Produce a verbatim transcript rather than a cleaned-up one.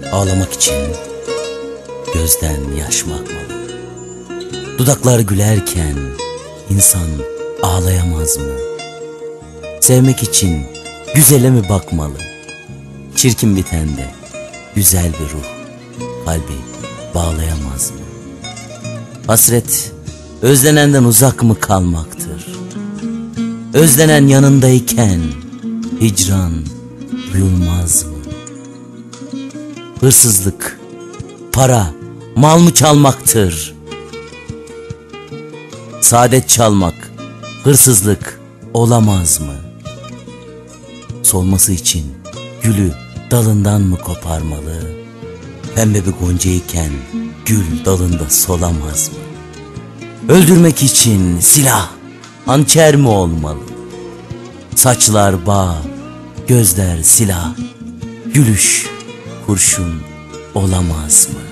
Ağlamak için gözden yaş mı akmalı? Dudaklar gülerken insan ağlayamaz mı? Sevmek için güzele mi bakmalı? Çirkin bir tende güzel bir ruh kalbi bağlayamaz mı? Hasret özlenenden uzak mı kalmaktır? Özlenen yanındayken hicran duyulmaz mı? Hırsızlık, para, mal mı çalmaktır? Saadet çalmak, hırsızlık olamaz mı? Solması için gülü dalından mı koparmalı? Pembe bir goncayken gül dalında solamaz mı? Öldürmek için silah, hançer mi olmalı? Saçlar bağ, gözler silah, gülüş kurşun olamaz mı?